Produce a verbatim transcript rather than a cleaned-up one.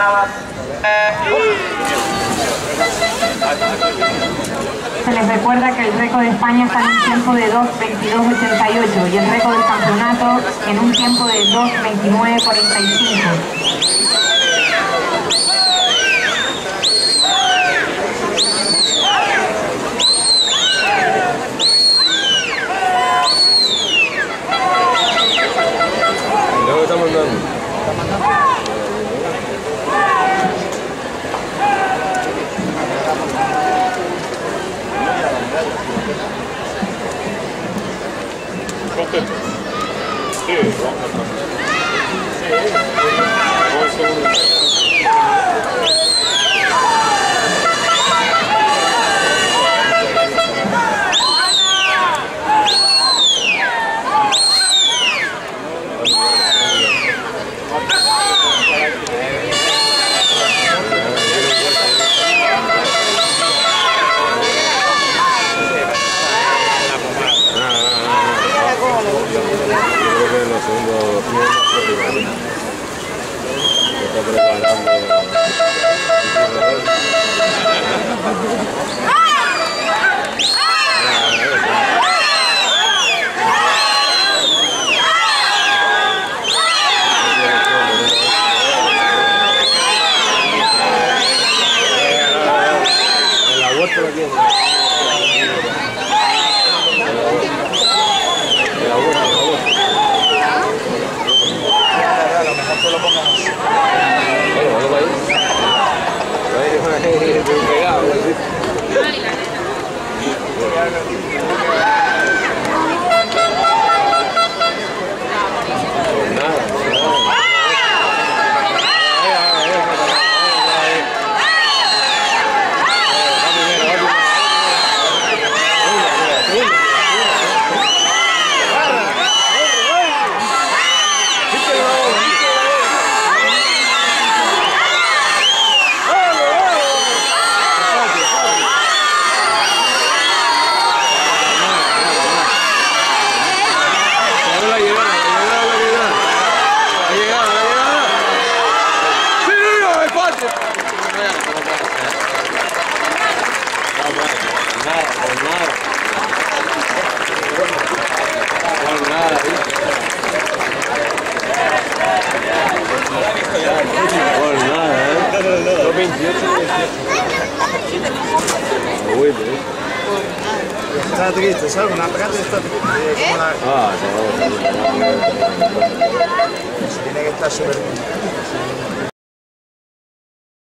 Se les recuerda que el récord de España está en un tiempo de dos veintidós ochenta y ocho y el récord del campeonato en un tiempo de dos veintinueve cuarenta y cinco. Está mandando. Sí, Está triste, ¿sabes? Una pegada está triste. Ah, no, no, no, no, no, no, no, no, no, tiene que estar súper bien.